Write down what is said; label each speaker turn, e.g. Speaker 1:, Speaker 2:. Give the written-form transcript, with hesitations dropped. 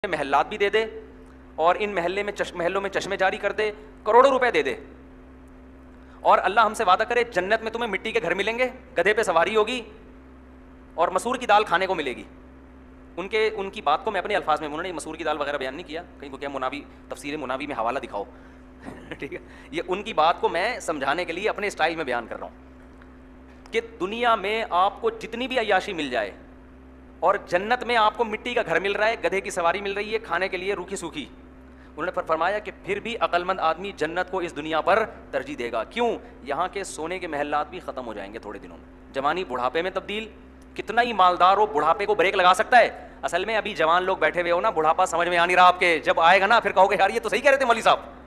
Speaker 1: महल्लात भी दे दे और इन महलों में चश्मे जारी कर दे, करोड़ों रुपए दे दे, और अल्लाह हमसे वादा करे जन्नत में तुम्हें मिट्टी के घर मिलेंगे, गधे पे सवारी होगी और मसूर की दाल खाने को मिलेगी। उनकी बात को मैं अपने अल्फाज में, उन्होंने मसूर की दाल वगैरह बयान नहीं किया, कहीं को क्या मुनावी तफसीर मुनावी में हवाला दिखाओ ठीक है, ये उनकी बात को मैं समझाने के लिए अपने स्टाइल में बयान कर रहा हूँ कि दुनिया में आपको जितनी भी अय्याशी मिल जाए और जन्नत में आपको मिट्टी का घर मिल रहा है, गधे की सवारी मिल रही है, खाने के लिए रूखी सूखी, उन्होंने फरमाया कि फिर भी अक्लमंद आदमी जन्नत को इस दुनिया पर तरजीह देगा। क्यों? यहाँ के सोने के महलात भी खत्म हो जाएंगे थोड़े दिनों में। जवानी बुढ़ापे में तब्दील, कितना ही मालदार हो बुढ़ापे को ब्रेक लगा सकता है। असल में अभी जवान लोग बैठे हुए हो ना, बुढ़ापा समझ में आ नहीं रहा आपके, जब आएगा ना फिर कहोगे यार ये तो सही कह रहे थे मौलवी साहब।